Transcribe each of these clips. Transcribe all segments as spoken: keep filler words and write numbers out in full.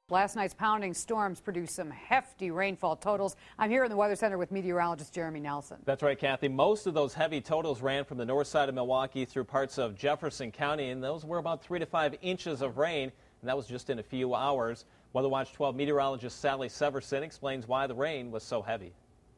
Last night's pounding storms produced some hefty rainfall totals. I'm here in the Weather Center with meteorologist Jeremy Nelson. That's right, Kathy. Most of those heavy totals ran from the north side of Milwaukee through parts of Jefferson County, and those were about three to five inches of rain, and that was just in a few hours. Weather Watch twelve meteorologist Sally Severson explains why the rain was so heavy.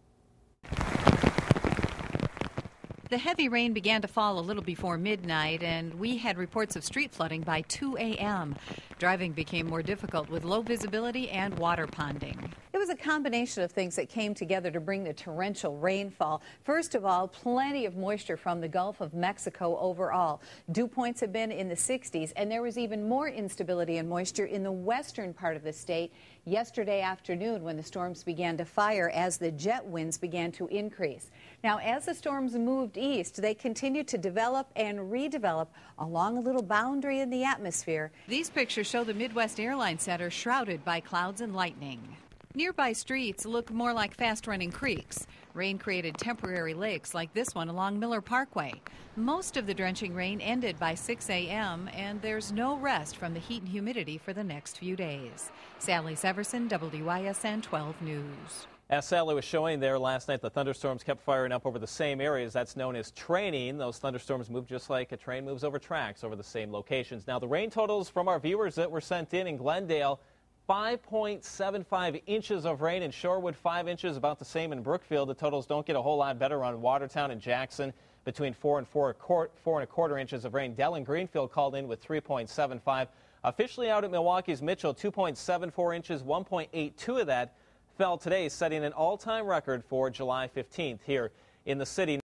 The heavy rain began to fall a little before midnight, and we had reports of street flooding by two a m Driving became more difficult with low visibility and water ponding. It was a combination of things that came together to bring the torrential rainfall. First of all, plenty of moisture from the Gulf of Mexico overall. Dew points have been in the sixties, and there was even more instability and moisture in the western part of the state yesterday afternoon when the storms began to fire as the jet winds began to increase. Now, as the storms moved east, they continued to develop and redevelop along a little boundary in the atmosphere. These pictures show the Midwest Airlines Center shrouded by clouds and lightning. Nearby streets look more like fast-running creeks. Rain created temporary lakes like this one along Miller Parkway. Most of the drenching rain ended by six a m, and there's no rest from the heat and humidity for the next few days. Sally Severson, W I S N twelve News. As Sally was showing there last night, the thunderstorms kept firing up over the same areas. That's known as training. Those thunderstorms move just like a train moves over tracks over the same locations. Now, the rain totals from our viewers that were sent in in Glendale, five point seven five inches of rain in Shorewood, five inches, about the same in Brookfield. The totals don't get a whole lot better on Watertown and Jackson, between four and four, four and a quarter inches of rain. Dell and Greenfield called in with three point seven five. Officially out at Milwaukee's Mitchell, two point seven four inches, one point eight two of that fell today, setting an all-time record for July fifteenth here in the city.